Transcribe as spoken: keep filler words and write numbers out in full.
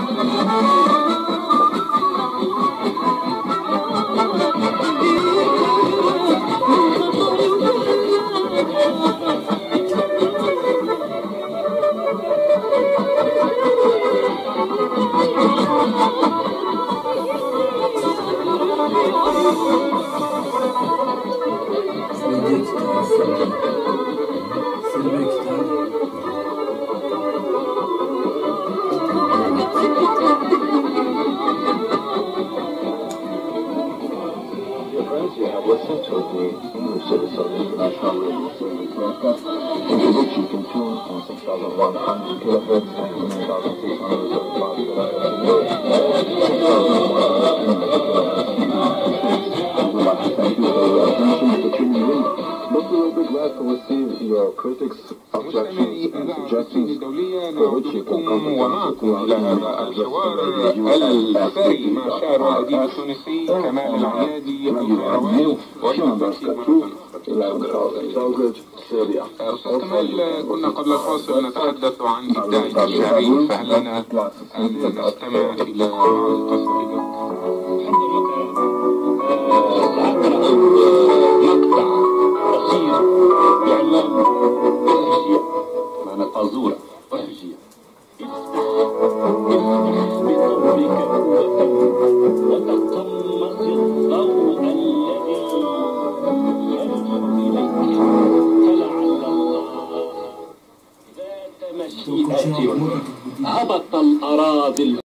You have listened to the English Citizen International Radio Service broadcast, into which you can tune on six thousand one hundred kilohertz and one thousand six hundred thirty-five kilohertz. We would like to thank you for your attention for tuning in, but we will be glad to receive your critics, objections, and suggestions for which you can contact us إلى هذا الحوار الأثري مع الشاعر والأديب التونسي كمال العيادي القروي أستاذ كمال، كنا قبل الفاصل نتحدث عن إبداعك الشعري، فهل لنا أن نستمع إلى بعض القصائد؟ مقطع قصير بعنوان أرجية، معنى الأزورة أرجية. افتح افتح بضوءك وتقمص الضوء الذي ينظر إليك، فلعل الله ذات مشيئة هبط الأراضي